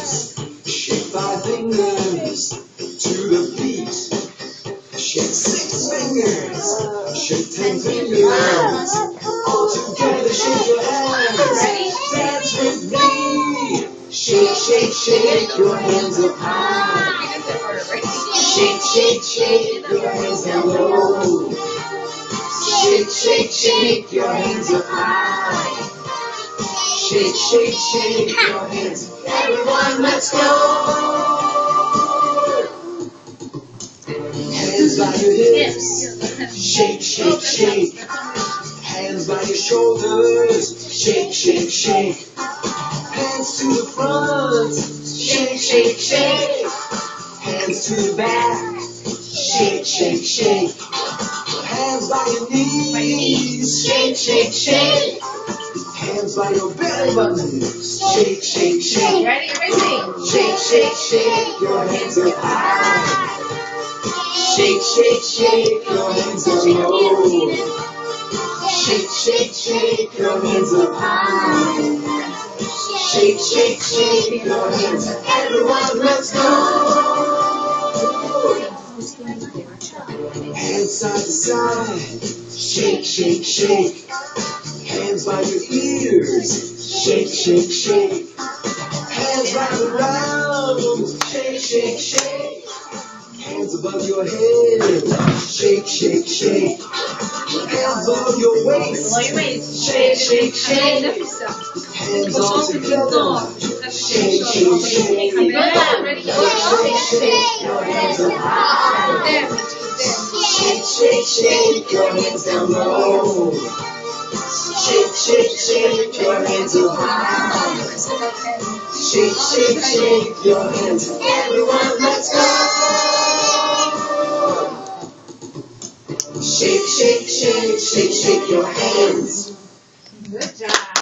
Shake 5 fingers to the beat. Shake 6 fingers. Shake 10 fingers. All together, shake your hands. Dance with me. Shake, shake, shake your hands up high. Shake, shake, shake your hands down low. Shake, shake, shake your hands up high. Shake, shake, shake your hands. Everyone, let's go. Hands by your hips. Shake, shake, shake. Hands by your shoulders. Shake, shake, shake. Hands to the front. Shake, shake, shake. Hands to the back. Shake, shake, shake. Hands by your knees. Shake, shake, shake. Hands by your belly button. Shake, shake, shake. Ready? Everybody Shake, shake, shake. Your hands up high. Shake, shake, shake. Your hands up low. Shake, shake, shake. Your hands up high. Shake, shake, shake. Your hands. Everyone, let's go. Hands side to side. Shake, shake, shake. Hands by your ears. Shake, shake, shake. Hands right around. Shake, shake, shake. Hands above your head. Shake, shake, shake. Hands above your waist. Shake, shake, shake. Hands all together. Shake, shake, shake. Shake, shake. Your hands up high. Shake, shake, shake. Your hands down low. Shake, shake, shake. Your hands up high. Shake, shake, shake. Your hands. Everyone, let's go. Shake, shake, shake, shake, shake your hands. Good job.